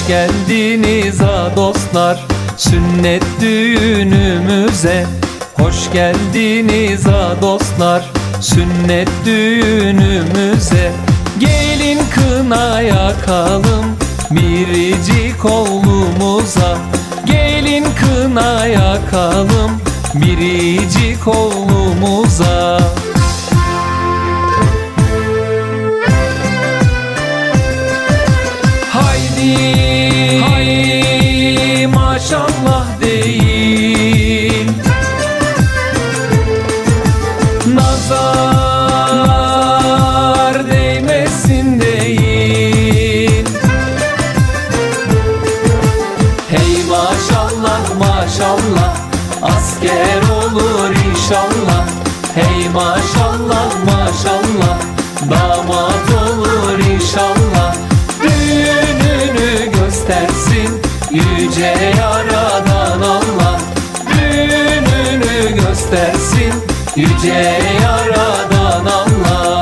Hoş geldiniz ha dostlar sünnet düğünümüze. Hoş geldiniz ha dostlar sünnet düğünümüze. Gelin kına yakalım biricik oğlumuza. Gelin kına yakalım biricik oğlumuza. Haydi, haydi maşallah deyin, nazar değmesin deyin. Hey maşallah maşallah asker olur inşallah. Hey maşallah maşallah damat olur inşallah. Düğününü göstersin yüce yaradan Allah. Düğününü göstersin yüce yaradan Allah.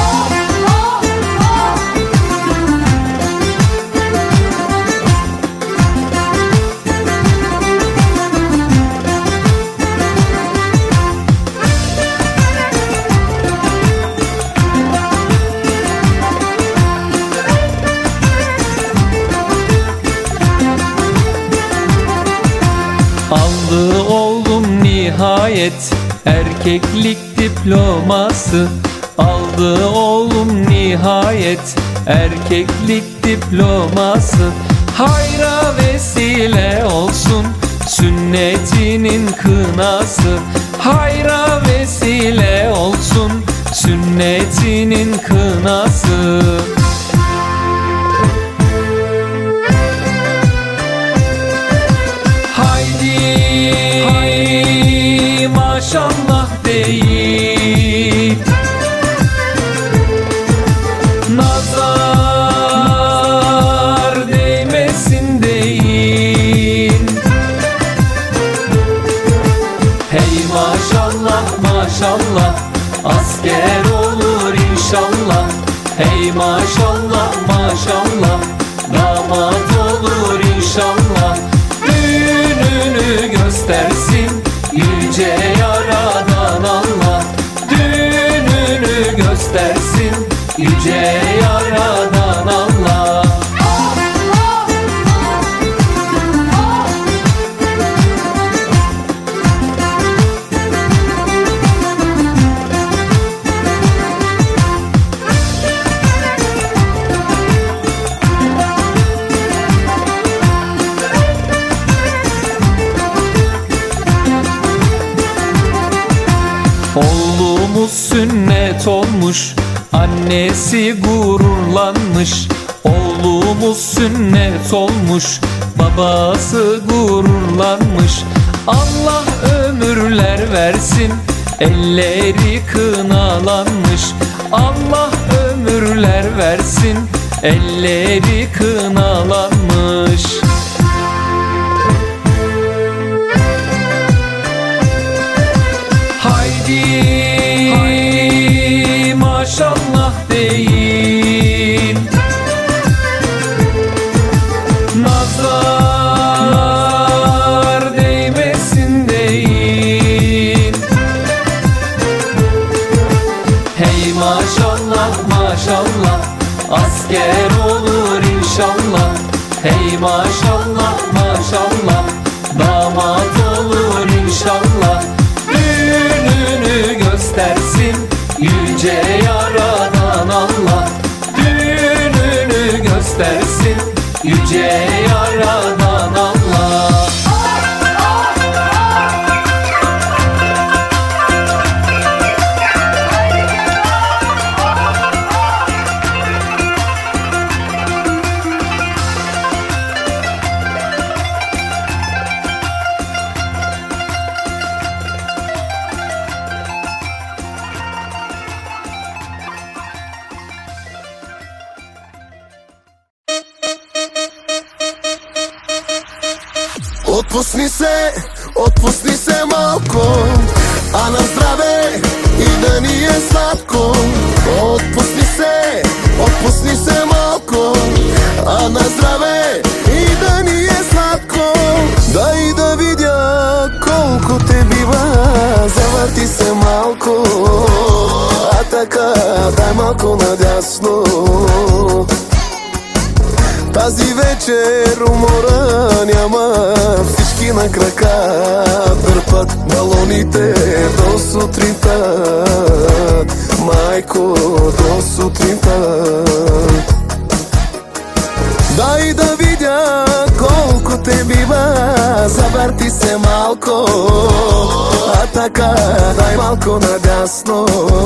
Aldı oğlum nihayet erkeklik diploması. Aldı oğlum nihayet erkeklik diploması. Hayra vesile olsun sünnetinin kınası. Hayra vesile olsun sünnetinin kınası. Haydi, haydi maşallah deyin, nazar değmesin deyin. Hey maşallah maşallah asker olur inşallah. Hey maşallah maşallah damat olur inşallah. Düğününü göstersin yüce yaradan Allah. Düğününü göstersin yüce yaradan Allah. Oğlumuz sünnet olmuş, annesi gururlanmış. Oğlumuz sünnet olmuş, babası gururlanmış. Allah ömürler versin, elleri kınalanmış. Allah ömürler versin, elleri kınalanmış. Haydi, haydi maşallah deyin, nazar değmesin deyin. Hey maşallah maşallah asker olur inşallah. Hey maşallah maşallah damat olur inşallah. Düğününü göstersin yüce yaradan Allah. Düğününü göstersin yüce yaradan Allah. Otpusni se malko, a na zdrave i da nije slatko. Otpusni se malko, a na zdrave i така, дай малко надясно. Тази вечер умора няма, всички на крака дърпат балоните до сутринта. Майко, до сутринта. Дай да видя колко те бива, завърти се малко, а така дай малко надясно.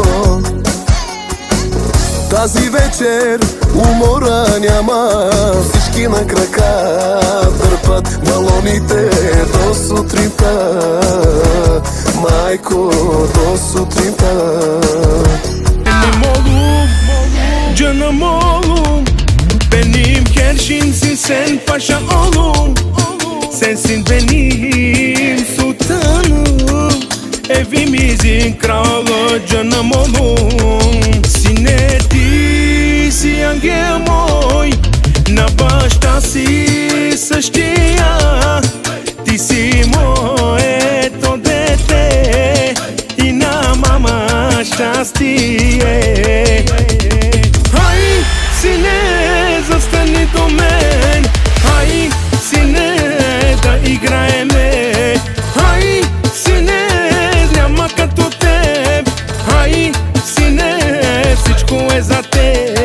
Тази вечер умора няма, всички на крака дърпат балоните до сутринта. Майко, до сутринта. Canım oğlum, benim kerşinsin sen paşa oğlum. Sensin benim sultanım, evimizin kralı canım oğlum. Sineti si angel moj, na bаща си същия. Ти си моето дете и на мама щастие. Сине, застани до мен, хай, сине, да играеме. Хай, сине, няма като теб. Хай, сине, всичко е за теб.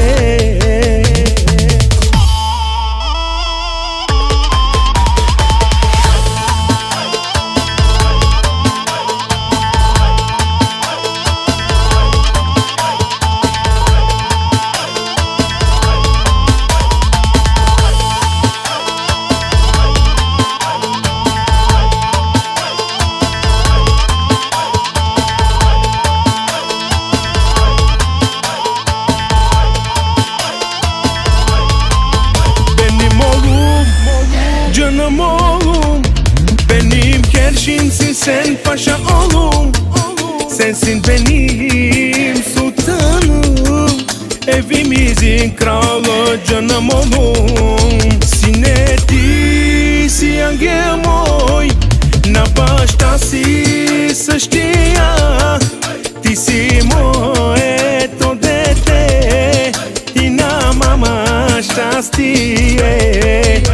Canım oğlum, benim kerşinsin sen paşa oğlum. Sensin benim sultanım, evimizin kralı canım oğlum. Sineti si angel moj, na bаща си същия. Ти си моето дете и на мама щастие.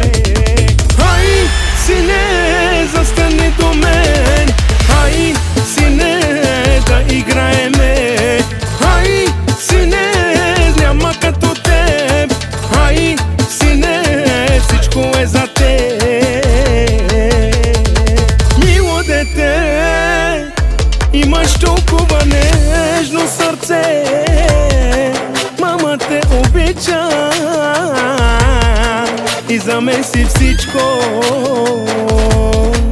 Сине, застани до мен, хай, сине, да играеме. Хай, сине, няма като теб. Хай, сине, всичко е за теб. Мило дете, имаш толкова нежно сърце. Мама те обича и за мен си всичко.